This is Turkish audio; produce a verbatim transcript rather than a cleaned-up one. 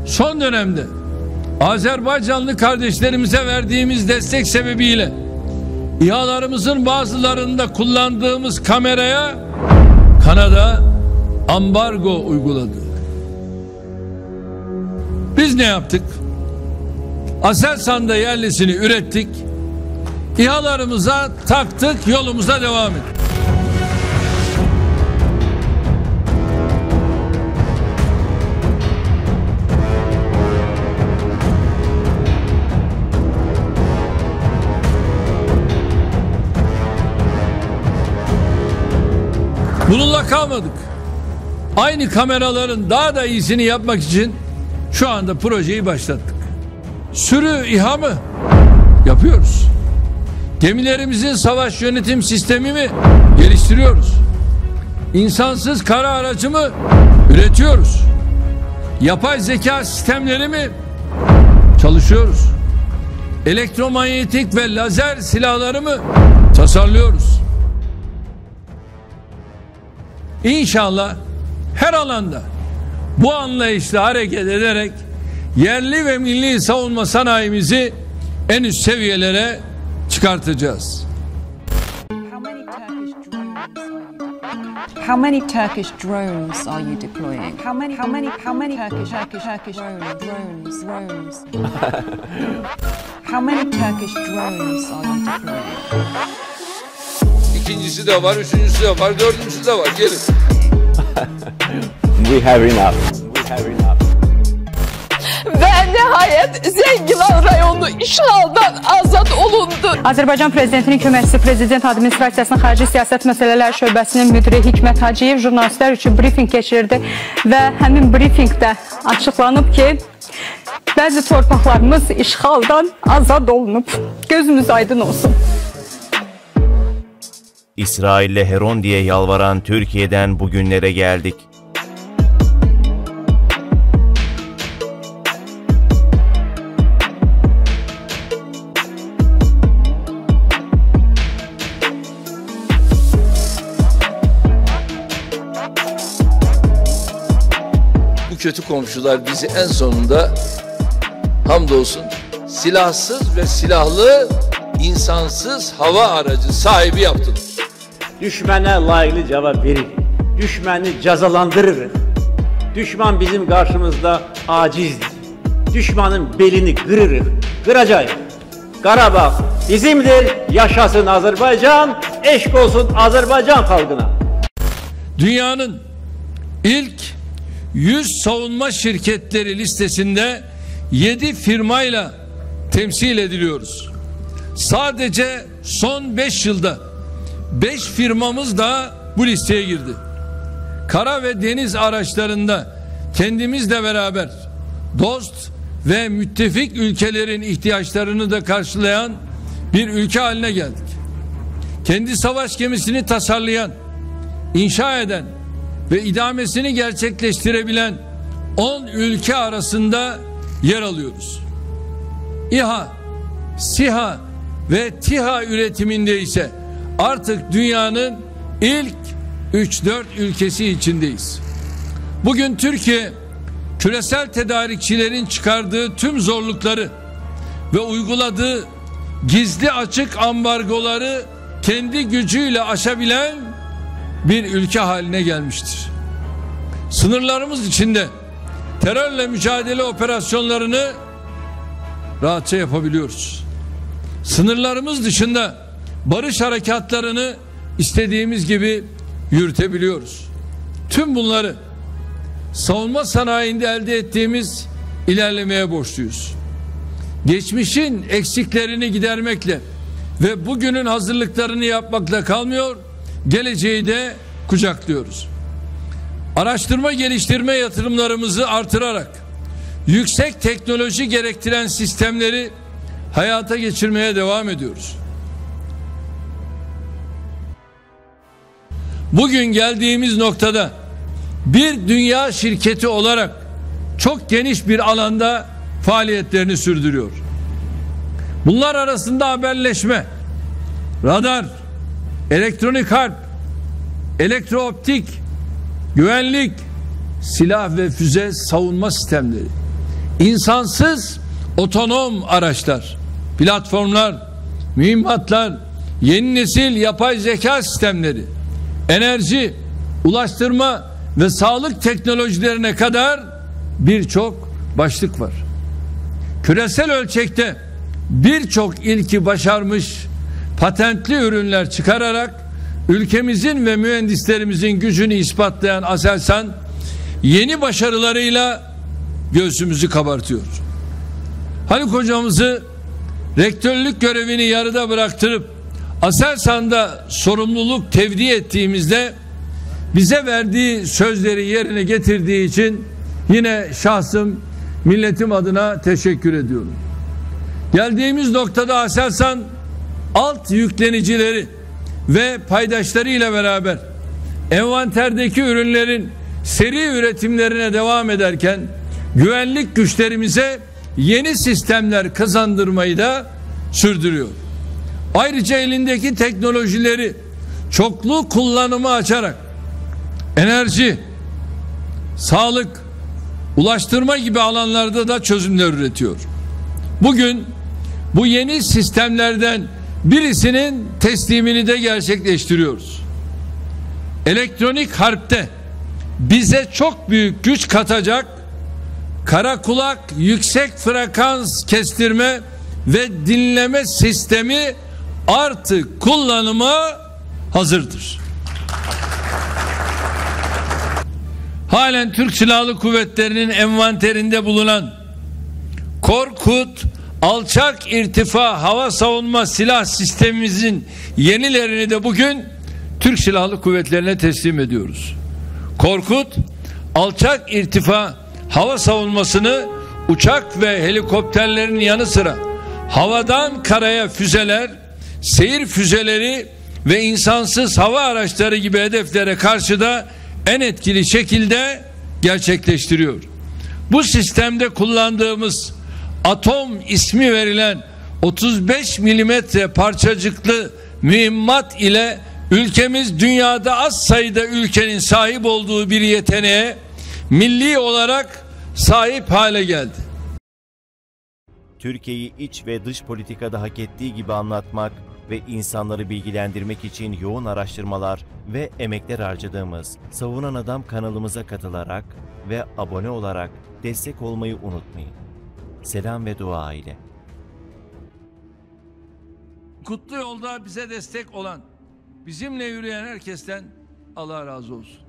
Son dönemde Azerbaycanlı kardeşlerimize verdiğimiz destek sebebiyle İHA'larımızın bazılarında kullandığımız kameraya Kanada ambargo uyguladı. Biz ne yaptık? Aselsan'da yerlisini ürettik. İHA'larımıza taktık, yolumuza devam ettik. Bununla kalmadık. Aynı kameraların daha da iyisini yapmak için şu anda projeyi başlattık. Sürü İHA mı? Yapıyoruz. Gemilerimizin savaş yönetim sistemi mi? Geliştiriyoruz. İnsansız kara aracı mı? Üretiyoruz. Yapay zeka sistemleri mi? Çalışıyoruz. Elektromanyetik ve lazer silahları mı? Tasarlıyoruz. İnşallah her alanda bu anlayışla hareket ederek yerli ve milli savunma sanayimizi en üst seviyelere çıkartacağız. How many Turkish drones are you deploying? How many how many how many Turkish Turkish Turkish drones drones drones? How many Turkish drones are you deploying? İkincisi de var, üçüncüsü de var, dördüncüsü de var. Gelin. We have enough. We have enough. Ve nihayet Zəngilan rayonu işğaldan azad olundu. Azərbaycan Prezidentinin köməkçisi Prezident Administrasiyasının Xarici Siyasət Məsələləri Şöbəsinin müdiri Hikmət Hacıyev jurnalistlər üçün brifinq keçirdi və həmin brifinqdə açıqlanıb ki, bəzi torpaqlarımız işğaldan azad olunub. Gözümüz aydın olsun. İsrail'le Heron diye yalvaran Türkiye'den bugünlere geldik. Bu kötü komşular bizi en sonunda hamdolsun silahsız ve silahlı insansız hava aracı sahibi yaptılar. Düşmana layıklı cevap verir. Düşmanı cezalandırırız. Düşman bizim karşımızda acizdir. Düşmanın belini kırırız. Kıracağız. Karabağ bizimdir. Yaşasın Azerbaycan. Eşk olsun Azerbaycan halkına. Dünyanın ilk yüz savunma şirketleri listesinde yedi firmayla temsil ediliyoruz. Sadece son beş yılda beş firmamız da bu listeye girdi. Kara ve deniz araçlarında kendimizle beraber dost ve müttefik ülkelerin ihtiyaçlarını da karşılayan bir ülke haline geldik. Kendi savaş gemisini tasarlayan, inşa eden ve idamesini gerçekleştirebilen on ülke arasında yer alıyoruz. İHA, SİHA ve TİHA üretiminde ise artık dünyanın ilk üç dört ülkesi içindeyiz. Bugün Türkiye küresel tedarikçilerin çıkardığı tüm zorlukları ve uyguladığı gizli açık ambargoları kendi gücüyle aşabilen bir ülke haline gelmiştir. Sınırlarımız içinde terörle mücadele operasyonlarını rahatça yapabiliyoruz. Sınırlarımız dışında barış harekatlarını istediğimiz gibi yürütebiliyoruz. Tüm bunları savunma sanayinde elde ettiğimiz ilerlemeye borçluyuz. Geçmişin eksiklerini gidermekle ve bugünün hazırlıklarını yapmakla kalmıyor, geleceği de kucaklıyoruz. Araştırma geliştirme yatırımlarımızı artırarak yüksek teknoloji gerektiren sistemleri hayata geçirmeye devam ediyoruz. Bugün geldiğimiz noktada bir dünya şirketi olarak çok geniş bir alanda faaliyetlerini sürdürüyor. Bunlar arasında haberleşme, radar, elektronik harp, elektrooptik, güvenlik, silah ve füze savunma sistemleri, insansız otonom araçlar, platformlar, mühimmatlar, yeni nesil yapay zeka sistemleri, enerji, ulaştırma ve sağlık teknolojilerine kadar birçok başlık var. Küresel ölçekte birçok ilki başarmış patentli ürünler çıkararak ülkemizin ve mühendislerimizin gücünü ispatlayan Aselsan yeni başarılarıyla göğsümüzü kabartıyor. Haluk hocamızı rektörlük görevini yarıda bıraktırıp Aselsan'da sorumluluk tevdi ettiğimizde bize verdiği sözleri yerine getirdiği için yine şahsım, milletim adına teşekkür ediyorum. Geldiğimiz noktada Aselsan alt yüklenicileri ve paydaşlarıyla beraber envanterdeki ürünlerin seri üretimlerine devam ederken güvenlik güçlerimize yeni sistemler kazandırmayı da sürdürüyor. Ayrıca elindeki teknolojileri çoklu kullanımı açarak enerji, sağlık, ulaştırma gibi alanlarda da çözümler üretiyor. Bugün bu yeni sistemlerden birisinin teslimini de gerçekleştiriyoruz. Elektronik harpte bize çok büyük güç katacak kara kulak yüksek frekans kestirme ve dinleme sistemi artık kullanıma hazırdır. Halen Türk Silahlı Kuvvetleri'nin envanterinde bulunan Korkut alçak irtifa hava savunma silah sistemimizin yenilerini de bugün Türk Silahlı Kuvvetleri'ne teslim ediyoruz. Korkut alçak irtifa hava savunmasını uçak ve helikopterlerin yanı sıra havadan karaya füzeler, seyir füzeleri ve insansız hava araçları gibi hedeflere karşı da en etkili şekilde gerçekleştiriyor. Bu sistemde kullandığımız Atom ismi verilen otuz beş milimetre parçacıklı mühimmat ile ülkemiz dünyada az sayıda ülkenin sahip olduğu bir yeteneğe milli olarak sahip hale geldi. Türkiye'yi iç ve dış politikada hak ettiği gibi anlatmak ve insanları bilgilendirmek için yoğun araştırmalar ve emekler harcadığımız Savunan Adam kanalımıza katılarak ve abone olarak destek olmayı unutmayın. Selam ve dua ile. Kutlu yolda bize destek olan, bizimle yürüyen herkesten Allah razı olsun.